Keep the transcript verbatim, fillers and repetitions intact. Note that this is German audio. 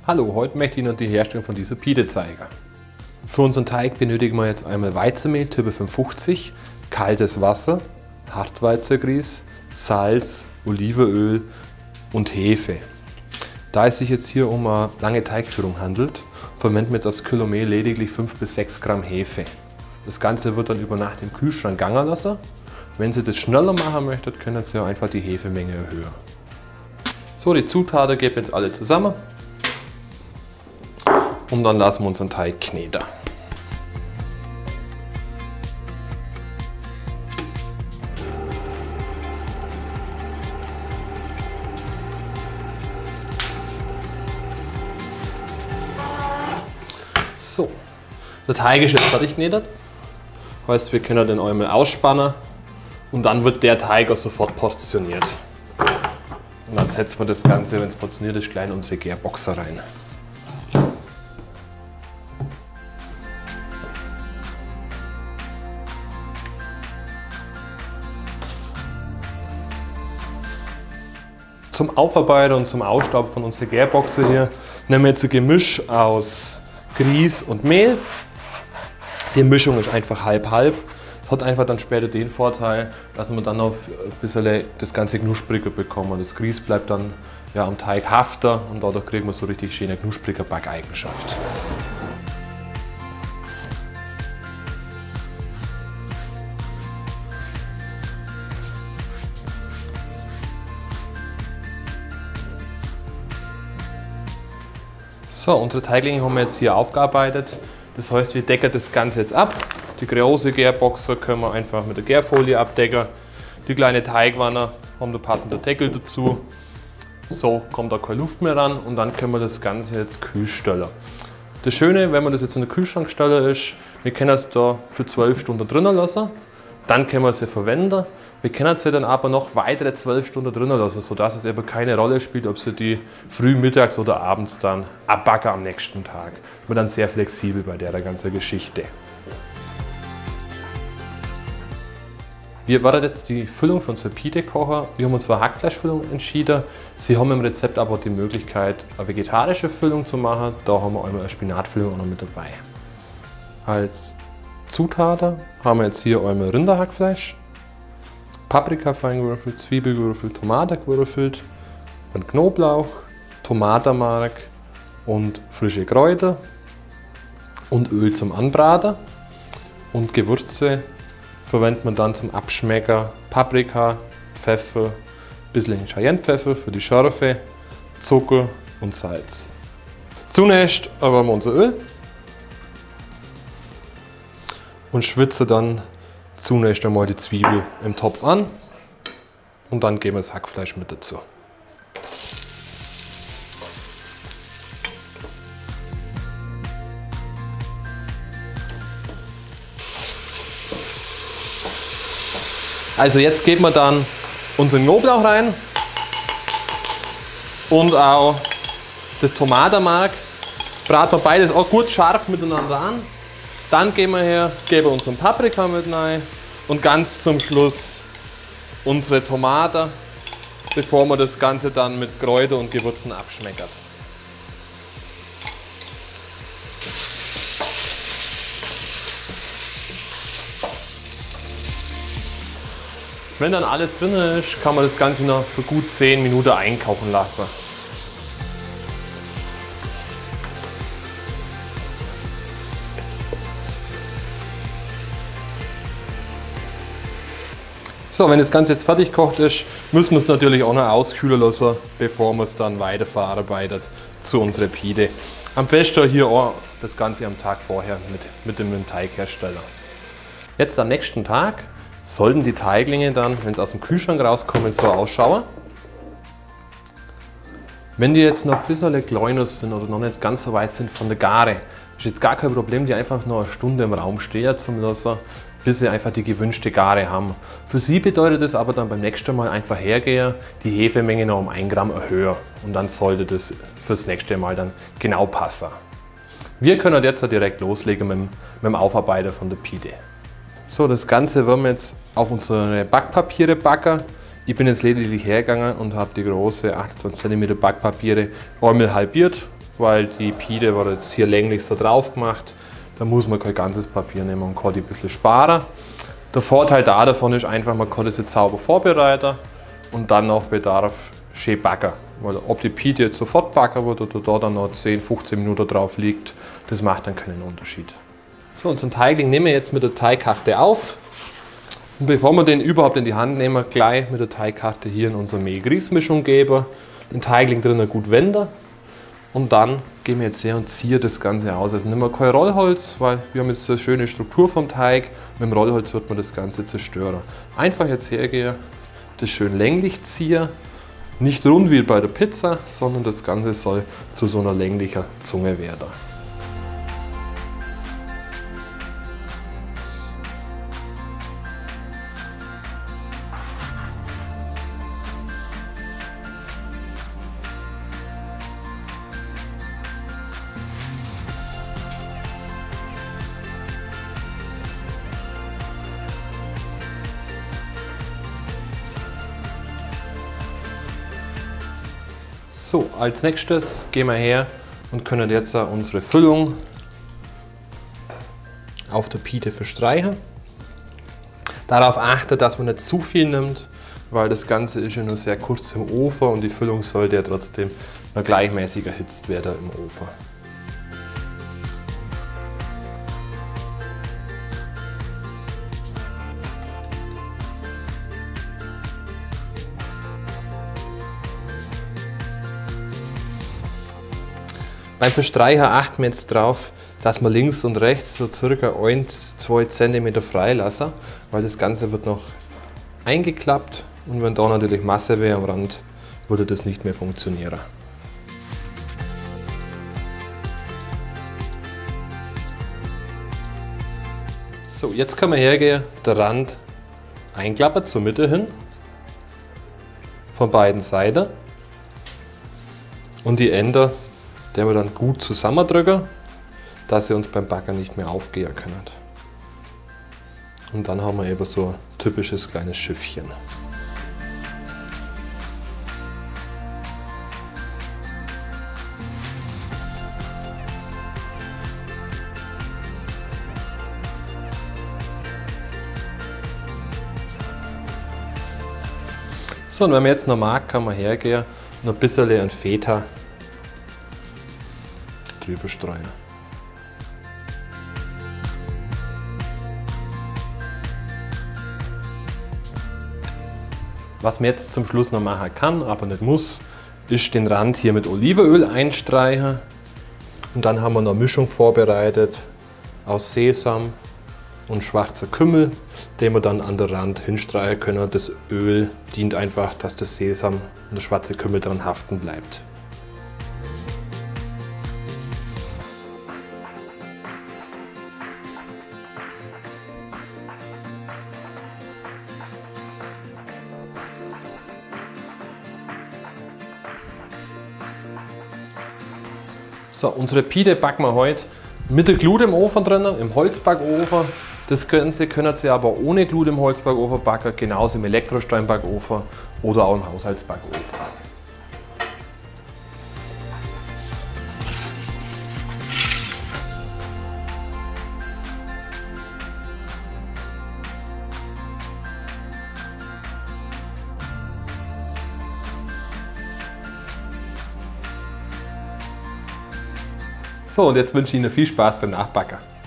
Hallo, heute möchte ich Ihnen die Herstellung von dieser Pide zeigen. Für unseren Teig benötigen wir jetzt einmal Weizenmehl Typ fünfundfünfzig, kaltes Wasser, Hartweizengrieß, Salz, Olivenöl und Hefe. Da es sich jetzt hier um eine lange Teigführung handelt, verwenden wir jetzt aufs Kilo Mehl lediglich fünf bis sechs Gramm Hefe. Das Ganze wird dann über Nacht im Kühlschrank garen lassen. Wenn Sie das schneller machen möchten, können Sie einfach die Hefemenge erhöhen. So, die Zutaten geben wir jetzt alle zusammen und dann lassen wir unseren Teig kneten. So, der Teig ist jetzt fertig geknetet. Heißt, wir können den einmal ausspannen und dann wird der Teig auch sofort portioniert. Und dann setzen wir das Ganze, wenn es portioniert ist, gleich in unsere Gärboxer rein. Zum Aufarbeiten und zum Ausstauben von unserer Gärboxer hier nehmen wir jetzt ein Gemisch aus Grieß und Mehl. Die Mischung ist einfach halb-halb. Hat einfach dann später den Vorteil, dass wir dann noch ein bisschen das Ganze knuspriger bekommen. Das Grieß bleibt dann ja, am Teig hafter und dadurch kriegen wir so richtig schöne knusprige Backeigenschaft. So, unsere Teiglinge haben wir jetzt hier aufgearbeitet. Das heißt, wir decken das Ganze jetzt ab. Die große Gärboxer können wir einfach mit der Gärfolie abdecken. Die kleine Teigwanne haben den passenden Deckel dazu. So kommt da keine Luft mehr ran und dann können wir das Ganze jetzt kühl stellen. Das Schöne, wenn man das jetzt in den Kühlschrank stellen ist, wir können es da für zwölf Stunden drinnen lassen. Dann können wir sie verwenden. Wir können sie dann aber noch weitere zwölf Stunden drinnen lassen, sodass es eben keine Rolle spielt, ob sie die früh, mittags oder abends dann abbacken am nächsten Tag. Ich bin dann sehr flexibel bei der ganzen Geschichte. Wir werden jetzt die Füllung von unserer Pide kochen. Wir haben uns für Hackfleischfüllung entschieden. Sie haben im Rezept aber die Möglichkeit, eine vegetarische Füllung zu machen. Da haben wir einmal eine Spinatfüllung auch noch mit dabei. Als Zutaten haben wir jetzt hier einmal Rinderhackfleisch, Paprika fein gewürfelt, Zwiebel gewürfelt, Tomate gewürfelt, dann Knoblauch, Tomatenmark und frische Kräuter und Öl zum Anbraten. Und Gewürze verwendet man dann zum Abschmecker Paprika, Pfeffer, ein bisschen Cayennepfeffer für die Schärfe, Zucker und Salz. Zunächst erwärmen wir unser Öl und schwitzen dann zunächst einmal die Zwiebel im Topf an und dann geben wir das Hackfleisch mit dazu. Also jetzt geben wir dann unseren Knoblauch rein und auch das Tomatenmark. Braten wir beides auch gut scharf miteinander an. Dann gehen wir her, geben unseren Paprika mit rein und ganz zum Schluss unsere Tomate, bevor wir das Ganze dann mit Kräuter und Gewürzen abschmeckern. Wenn dann alles drin ist, kann man das Ganze noch für gut zehn Minuten einkochen lassen. So, wenn das Ganze jetzt fertig gekocht ist, müssen wir es natürlich auch noch auskühlen lassen, bevor wir es dann weiter verarbeitet zu unserer Pide. Am besten hier auch das Ganze am Tag vorher mit, mit dem Teighersteller. Jetzt am nächsten Tag sollten die Teiglinge dann, wenn es aus dem Kühlschrank rauskommen, so ausschauen. Wenn die jetzt noch ein bisschen kleiner sind oder noch nicht ganz so weit sind von der Gare, ist jetzt gar kein Problem, die einfach noch eine Stunde im Raum stehen zu lassen, bis sie einfach die gewünschte Gare haben. Für sie bedeutet das aber dann beim nächsten Mal einfach hergehen, die Hefemenge noch um ein Gramm erhöhen und dann sollte das fürs nächste Mal dann genau passen. Wir können jetzt direkt loslegen mit dem, mit dem Aufarbeiten von der Pide. So, das Ganze werden wir jetzt auf unsere Backpapiere backen. Ich bin jetzt lediglich hergegangen und habe die große achtundzwanzig Zentimeter Backpapiere einmal halbiert weil die Pide wird jetzt hier länglich so drauf gemacht. Da muss man kein ganzes Papier nehmen und kann die ein bisschen sparen. Der Vorteil da davon ist einfach, man kann das jetzt sauber vorbereiten und dann nach Bedarf schön backen. Weil ob die Pide jetzt sofort backen wird oder da dann noch zehn, fünfzehn Minuten drauf liegt, das macht dann keinen Unterschied. So, unseren Teigling nehmen wir jetzt mit der Teigkarte auf. Und bevor wir den überhaupt in die Hand nehmen, gleich mit der Teigkarte hier in unsere Mehl-Grieß-Mischung geben. Den Teigling drinnen gut wenden. Und dann gehen wir jetzt her und ziehen das Ganze aus. Also nehmen wir kein Rollholz, weil wir haben jetzt eine schöne Struktur vom Teig. Mit dem Rollholz wird man das Ganze zerstören. Einfach jetzt hergehen, das schön länglich ziehen. Nicht rund wie bei der Pizza, sondern das Ganze soll zu so einer länglichen Zunge werden. So, als nächstes gehen wir her und können jetzt unsere Füllung auf der Pide verstreichen. Darauf achten, dass man nicht zu viel nimmt, weil das Ganze ist ja nur sehr kurz im Ofen und die Füllung sollte ja trotzdem noch gleichmäßig erhitzt werden im Ofen. Beim Verstreichen achten wir jetzt darauf, dass wir links und rechts so circa ein bis zwei Zentimeter frei lassen, weil das Ganze wird noch eingeklappt und wenn da natürlich Masse wäre am Rand, würde das nicht mehr funktionieren. So, jetzt können wir hergehen, den Rand einklappen zur Mitte hin, von beiden Seiten und die Ende, der wir dann gut zusammendrücken, dass sie uns beim Backen nicht mehr aufgehen können. Und dann haben wir eben so ein typisches kleines Schiffchen. So, und wenn man jetzt noch mag, kann man hergehen und ein bisschen an Feta drüber streuen. Was man jetzt zum Schluss noch machen kann, aber nicht muss, ist den Rand hier mit Olivenöl einstreichen. Und dann haben wir noch eine Mischung vorbereitet aus Sesam und schwarzer Kümmel, den wir dann an den Rand hinstreichen können. Das Öl dient einfach, dass das Sesam und der schwarze Kümmel dran haften bleibt. So, unsere Pide backen wir heute mit der Glut im Ofen drin, im Holzbackofen. Das Ganze können Sie aber ohne Glut im Holzbackofen backen, genauso im Elektrosteinbackofen oder auch im Haushaltsbackofen. So, und jetzt wünsche ich Ihnen viel Spaß beim Nachbacken.